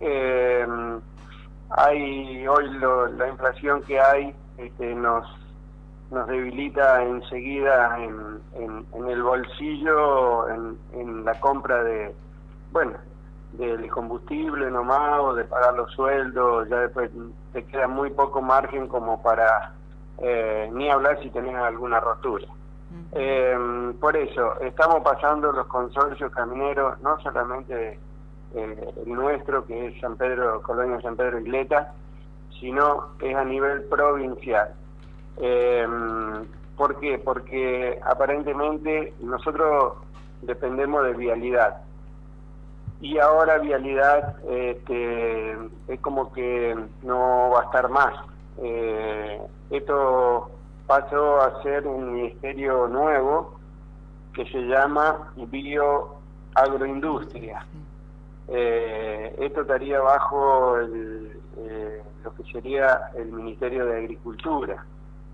Eh, Hay hoy la inflación que hay nos debilita enseguida en el bolsillo, en la compra bueno, del combustible nomás, o de pagar los sueldos. Ya después te queda muy poco margen como para ni hablar si tenés alguna rotura. Por eso, estamos pasando los consorcios camineros, no solamente el nuestro, que es San Pedro, Colonia San Pedro Isleta, sino es a nivel provincial. ¿Por qué? Porque aparentemente nosotros dependemos de vialidad, y ahora vialidad es como que no va a estar más. Esto pasó a ser un ministerio nuevo que se llama Bioagroindustria. Esto estaría bajo lo que sería el Ministerio de Agricultura.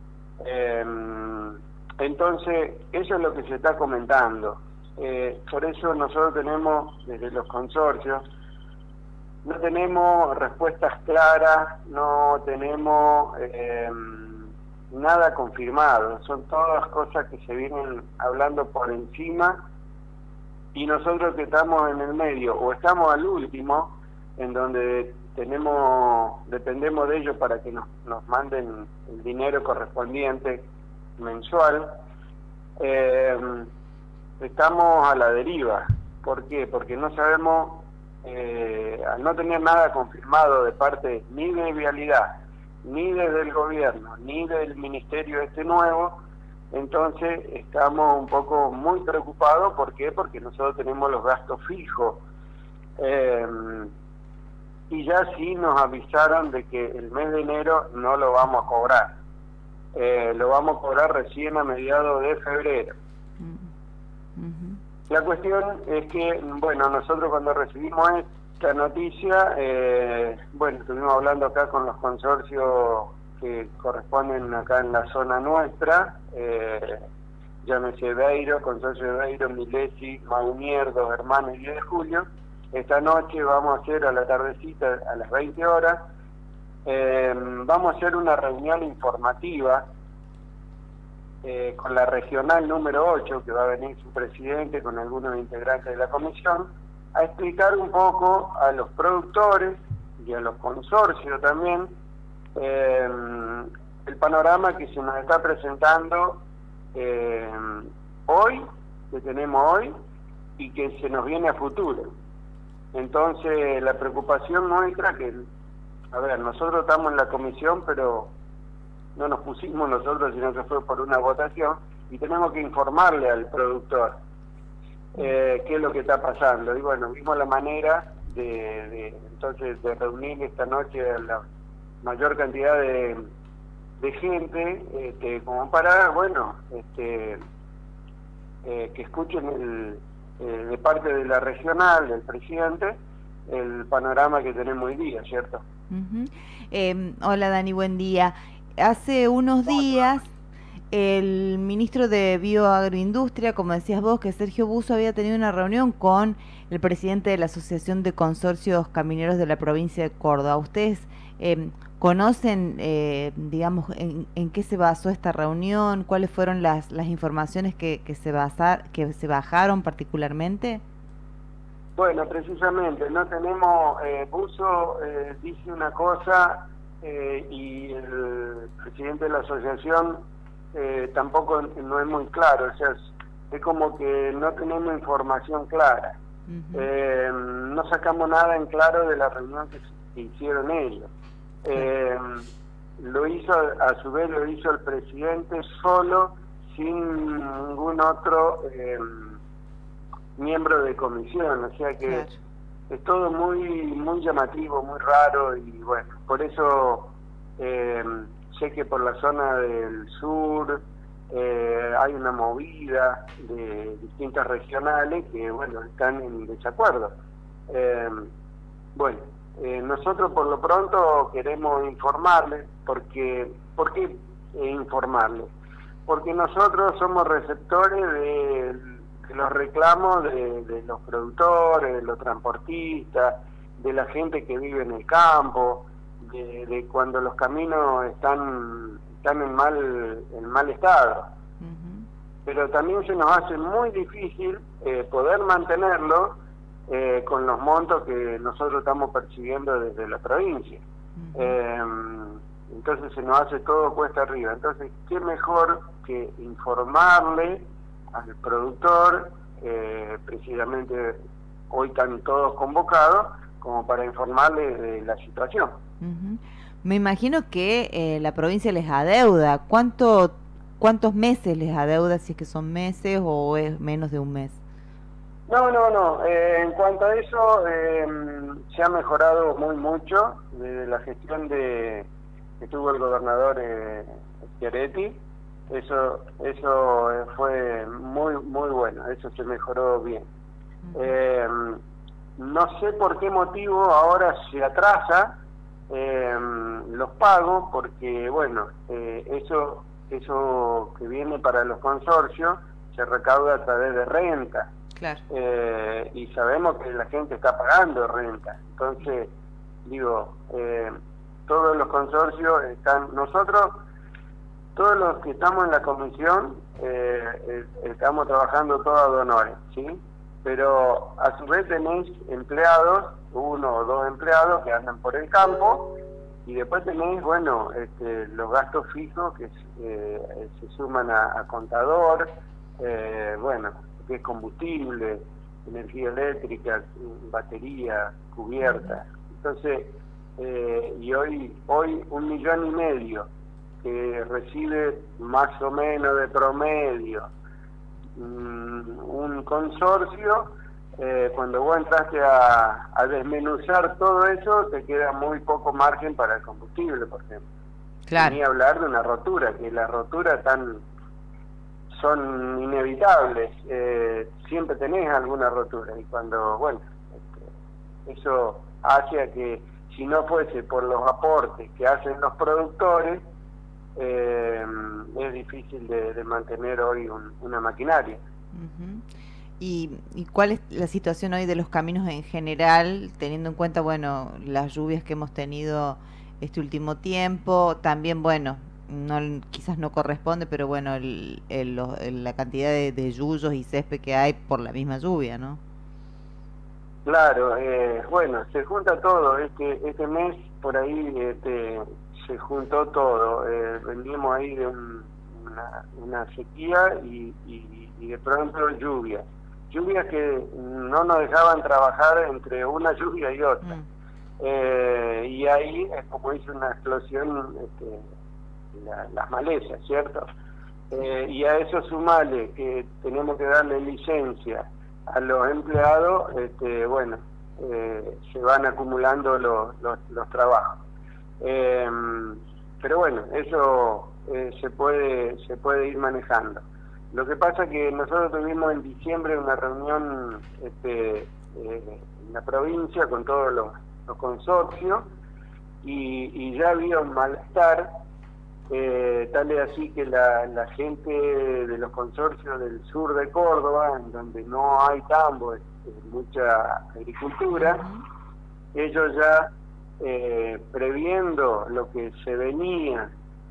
Entonces, eso es lo que se está comentando. Por eso nosotros tenemos, desde los consorcios, no tenemos respuestas claras, no tenemos nada confirmado. Son todas cosas que se vienen hablando por encima, y nosotros que estamos en el medio, o estamos al último, en donde dependemos de ellos para que nos manden el dinero correspondiente mensual, estamos a la deriva. ¿Por qué? Porque no sabemos, al no tener nada confirmado de parte ni de Vialidad, ni desde el gobierno, ni del ministerio nuevo, entonces estamos un poco muy preocupados. ¿Por qué? Porque nosotros tenemos los gastos fijos, y ya sí nos avisaron de que el mes de enero no lo vamos a cobrar, lo vamos a cobrar recién a mediados de febrero. La cuestión es que, bueno, nosotros cuando recibimos esta noticia, bueno, estuvimos hablando acá con los consorcios que corresponden acá en la zona nuestra, llámese Beiro, Consorcio de Beiro, Milesi, Maunier, Dos Hermanos y 10 de Julio. Esta noche vamos a hacer, a la tardecita, a las 20 horas, vamos a hacer una reunión informativa con la regional número 8, que va a venir su presidente con algunos integrantes de la comisión, a explicar un poco a los productores y a los consorcios también el panorama que se nos está presentando hoy, que tenemos hoy, y que se nos viene a futuro. Entonces, la preocupación nuestra, a ver, nosotros estamos en la comisión, pero no nos pusimos nosotros, sino que fue por una votación, y tenemos que informarle al productor qué es lo que está pasando. Y bueno, vimos la manera entonces de reunir esta noche a la mayor cantidad de gente, como para, bueno, que escuchen de parte de la regional, del presidente, el panorama que tenemos hoy día, ¿cierto? Hola Dani, buen día. Hace unos días el ministro de Bioagroindustria, como decías vos, que Sergio Busso, había tenido una reunión con el presidente de la Asociación de Consorcios Camineros de la provincia de Córdoba. ¿Ustedes conocen, digamos, en qué se basó esta reunión? ¿Cuáles fueron las informaciones que se bajaron particularmente? Bueno, precisamente, no tenemos, Busso dice una cosa, y el presidente de la asociación tampoco no es muy claro. O sea, es como que no tenemos información clara. No sacamos nada en claro de la reunión que hicieron ellos. Lo hizo, a su vez lo hizo el presidente solo, sin ningún otro miembro de comisión. O sea que claro, es todo muy llamativo, muy raro. Y bueno, por eso sé que por la zona del sur hay una movida de distintas regionales que, bueno, están en desacuerdo. Bueno, nosotros por lo pronto queremos informarles. ¿Por qué informarles? Porque nosotros somos receptores de los reclamos de los productores, de los transportistas, de la gente que vive en el campo, de cuando los caminos están en mal estado. Pero también se nos hace muy difícil poder mantenerlo con los montos que nosotros estamos percibiendo desde la provincia. Entonces se nos hace todo cuesta arriba. Entonces, ¿qué mejor que informarle al productor? Precisamente hoy están todos convocados como para informarle de la situación. Me imagino que la provincia les adeuda. ¿Cuántos meses les adeuda, si es que son meses o es menos de un mes? No. En cuanto a eso, se ha mejorado mucho desde la gestión que tuvo el gobernador Schiaretti. Eso fue muy bueno, eso se mejoró bien. No sé por qué motivo ahora se atrasa los pagos, porque bueno, eso que viene para los consorcios se recauda a través de renta. Claro. Y sabemos que la gente está pagando renta. Entonces, digo, todos los consorcios están, nosotros, todos los que estamos en la comisión, estamos trabajando todos a donores, ¿sí? Pero a su vez tenés empleados, 1 o 2 empleados que andan por el campo, y después tenés, bueno, los gastos fijos que se suman a contador, bueno, que es combustible, energía eléctrica, batería, cubierta. Entonces, y hoy 1,5 millones que recibe más o menos de promedio un consorcio, cuando vos entraste a desmenuzar todo eso, te queda muy poco margen para el combustible, por ejemplo. Claro. Ni hablar de una rotura, que las roturas son inevitables, siempre tenés alguna rotura, y cuando, bueno, eso hace a que si no fuese por los aportes que hacen los productores, es difícil de mantener hoy una maquinaria. ¿Y cuál es la situación hoy de los caminos en general, teniendo en cuenta, bueno, las lluvias que hemos tenido este último tiempo? También, bueno, quizás no corresponde, pero bueno, la cantidad de yuyos y césped que hay por la misma lluvia, ¿no? Claro, bueno, se junta todo. Este mes por ahí se juntó todo. Veníamos ahí de una sequía y de pronto lluvias que no nos dejaban trabajar entre una lluvia y otra. Y ahí es como hizo una explosión las malezas, ¿cierto? Y a eso sumale que tenemos que darle licencia a los empleados, bueno, se van acumulando los trabajos. Pero bueno, eso se puede ir manejando. Lo que pasa es que nosotros tuvimos en diciembre una reunión en la provincia con todos los consorcios y ya había un malestar, tal es así que la gente de los consorcios del sur de Córdoba, en donde no hay tambo, mucha agricultura, ellos ya previendo lo que se venía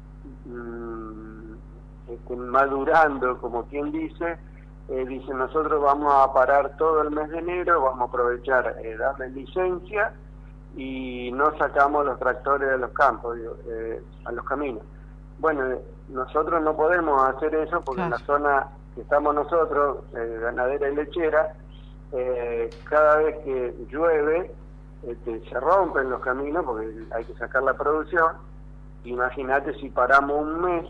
madurando, como quien dice, nosotros vamos a parar todo el mes de enero, vamos a aprovechar, darle licencia y no sacamos los tractores de los campos, a los caminos. Bueno, nosotros no podemos hacer eso porque en la zona que estamos nosotros, ganadera y lechera, cada vez que llueve se rompen los caminos porque hay que sacar la producción. Imagínate si paramos un mes,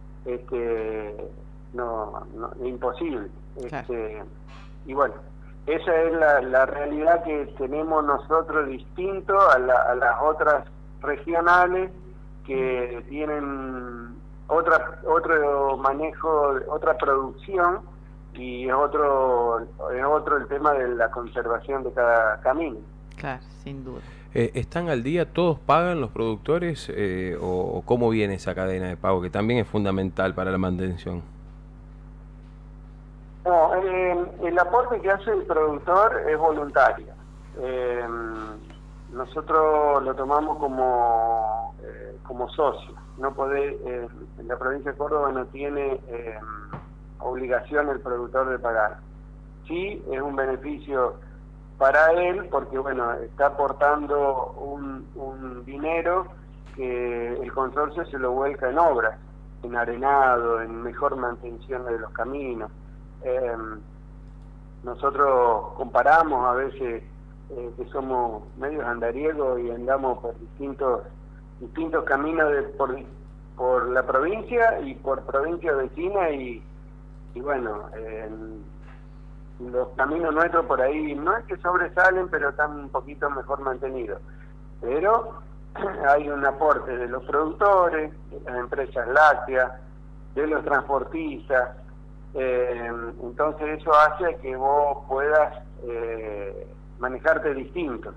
no, es imposible. Y bueno, esa es la realidad que tenemos nosotros distinto a las otras regionales que tienen otro manejo, otra producción, y es otro el tema de la conservación de cada camino. Claro, sin duda. ¿Están al día? ¿Todos pagan los productores? ¿O cómo viene esa cadena de pago, que también es fundamental para la mantención? No, el aporte que hace el productor es voluntario. nosotros lo tomamos como socio. No puede, en la provincia de Córdoba no tiene obligación el productor de pagar. Sí, es un beneficio para él porque, bueno, está aportando un dinero que el consorcio se lo vuelca en obras, en arenado, en mejor mantención de los caminos. Nosotros comparamos a veces que somos medios andariegos y andamos por distintos caminos por la provincia y por provincia vecina y bueno, los caminos nuestros por ahí no es que sobresalen, pero están un poquito mejor mantenidos. Pero hay un aporte de los productores, de las empresas lácteas, de los transportistas, entonces eso hace que vos puedas manejarte distinto.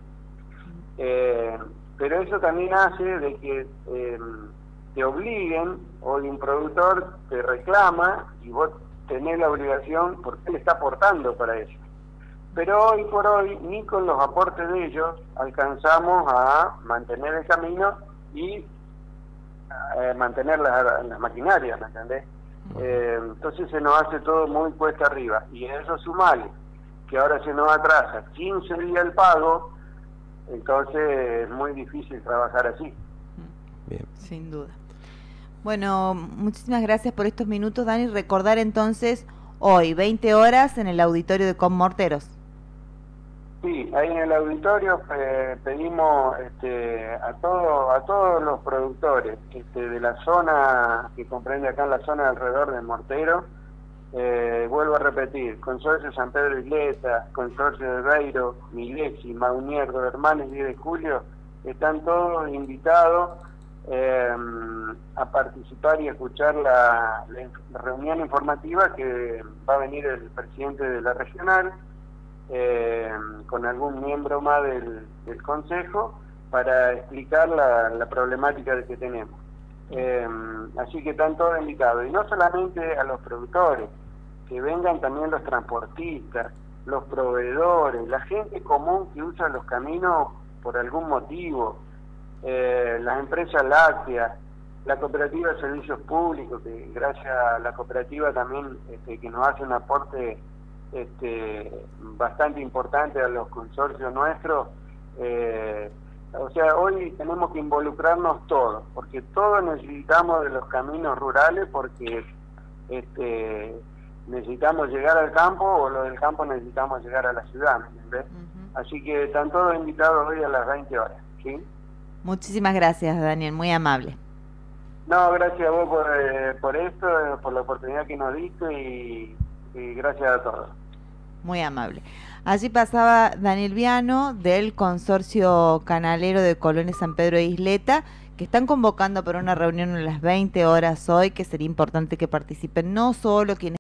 Pero eso también hace de que te obliguen, hoy un productor te reclama y vos tenés la obligación porque él está aportando para eso. Pero hoy por hoy, ni con los aportes de ellos alcanzamos a mantener el camino y mantener las maquinarias, ¿me entendés? Entonces se nos hace todo muy cuesta arriba. Y a eso sumale que ahora se nos atrasa 15 días el pago, entonces es muy difícil trabajar así. Bien. Sin duda. Bueno, muchísimas gracias por estos minutos, Dani. Recordar entonces hoy, 20 horas, en el auditorio de Conmorteros. Sí, ahí en el auditorio pedimos a todos los productores de la zona que comprende acá en la zona alrededor de Mortero, vuelvo a repetir, Consorcio San Pedro Isleta, Consorcio de Beiro, Milesi, Maunierdo, Hermanes 10 de Julio, están todos invitados a participar y a escuchar la reunión informativa que va a venir el presidente de la regional, con algún miembro más del consejo para explicar la problemática que tenemos. Así que están todos invitados, y no solamente a los productores, que vengan también los transportistas, los proveedores, la gente común que usa los caminos por algún motivo, las empresas lácteas, la cooperativa de servicios públicos, que gracias a la cooperativa también que nos hace un aporte bastante importante a los consorcios nuestros. O sea, hoy tenemos que involucrarnos todos, porque todos necesitamos de los caminos rurales, porque necesitamos llegar al campo, o los del campo necesitamos llegar a la ciudad, ¿me entendés? Así que están todos invitados hoy a las 20 horas, ¿sí? Muchísimas gracias, Daniel, muy amable. No, gracias a vos por esto, por la oportunidad que nos diste y gracias a todos. Muy amable. Allí pasaba Daniel Viano del Consorcio Canalero de Colonia San Pedro e Isleta, que están convocando para una reunión a las 20 horas hoy, que sería importante que participen no solo quienes